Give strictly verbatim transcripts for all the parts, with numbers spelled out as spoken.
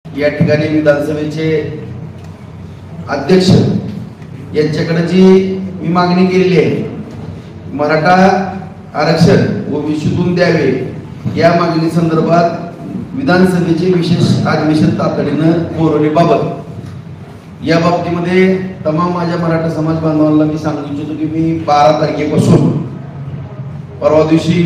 या ठिकाणी विधानसभेचे अध्यक्ष यांच्याकडे जी मी मागणी केलेली आहे, मराठा आरक्षण ओबीसीतून द्यावे या मागणी संदर्भात विधानसभेचे विशेष अधिवेशन तातडीनं बोलवण्याबाबत या बाबतीमध्ये तमाम माझ्या मराठा समाज बांधवांना मी सांगू इच्छितो की मी बारा तारखेपासून परवा दिवशी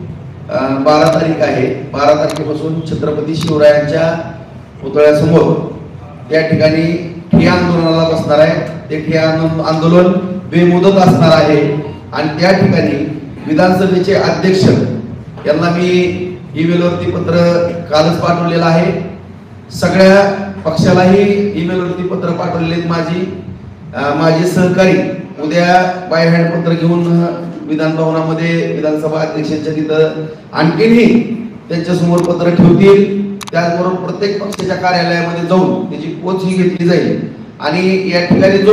बारा तारीख आहे बारा तारखेपासून छत्रपती शिवरायांच्या पुतळ्यासमोर त्या ठिकाणी ठिय्या आंदोलनाला बसणार आहे। ते ठिय्या आंदोलन बेमुदत असणार आहे आणि त्या ठिकाणी विधानसभेचे अध्यक्ष यांना मी ईमेलवरती पत्र कालच पाठवलेलं आहे। सगळ्या पक्षालाही ईमेलवरती पत्र पाठवलेले आहेत। माझी माझे सहकारी उद्या बाय हँड पत्र घेऊन विधान भवनामध्ये विधानसभा अध्यक्षांच्या तिथं आणखीनही त्यांच्या समोर पत्र ठेवतील। त्याचबरोबर प्रत्येक पक्षाच्या कार्यालयामध्ये जाऊन त्याची पोच ही घेतली जाईल आणि या ठिकाणी जो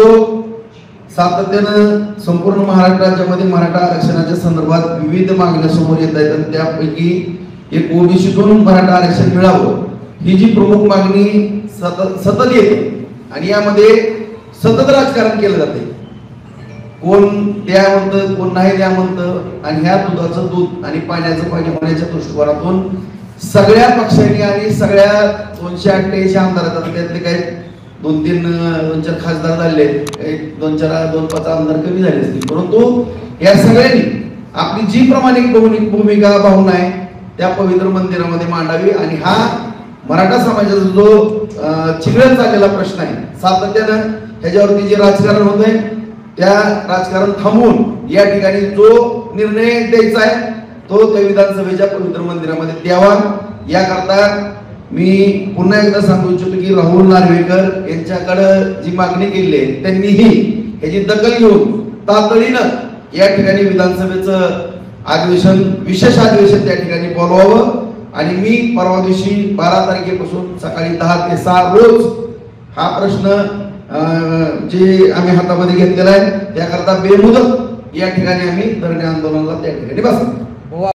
सातत्यानं संपूर्ण महाराष्ट्र राज्यामध्ये मराठा आरक्षणाच्या संदर्भात विविध मागण्या समोर येत आहेत आणि त्यापैकी एक ओबीसीतून मराठा आरक्षण मिळावं ही जी प्रमुख मागणी सतत सतत येते आणि यामध्ये सतत राजकारण केलं जाते। कोण द्या म्हणतं, कोण नाही द्या म्हणतं आणि ह्या दुधाचं दूध आणि पाण्याचं पाणी होण्याच्या दृष्टिकोनातून सगळ्या पक्षांनी आणि सगळ्या दोनशे अठ्ठ्याऐंशी आमदार त्यातले काही दोन तीन दोन चार खासदार झाले, एक दोन चार दोन पाच आमदार कमी झाले असतील, परंतु या सगळ्यांनी आपली जी प्रामाणिक भूमिका भावना आहे त्या पवित्र मंदिरामध्ये मांडावी आणि हा मराठा समाजाचा जो चिघळत चाललेला प्रश्न आहे सातत्यानं ह्याच्यावरती जे राजकारण होत आहे त्या राजकारण थांबवून या ठिकाणी जो निर्णय द्यायचा आहे तो त्या विधानसभेच्या पवित्र मंदिरामध्ये द्यावा। याकरता मी पुन्हा एकदा सांगू इच्छितो की राहुल नार्वेकर यांच्याकडे जी मागणी केली आहे त्यांनीही याची दखल घेऊन तातडीनं या ठिकाणी विधानसभेचं अधिवेशन विशेष अधिवेशन त्या ठिकाणी बोलवावं आणि मी परवा दिवशी बारा तारखेपासून सकाळी दहा ते सहा रोज हा प्रश्न जे आम्ही हातामध्ये घेतलेला आहे त्याकरता बेमुदत या ठिकाणी आम्ही धरणे आंदोलनाला त्या ठिकाणी बसतो।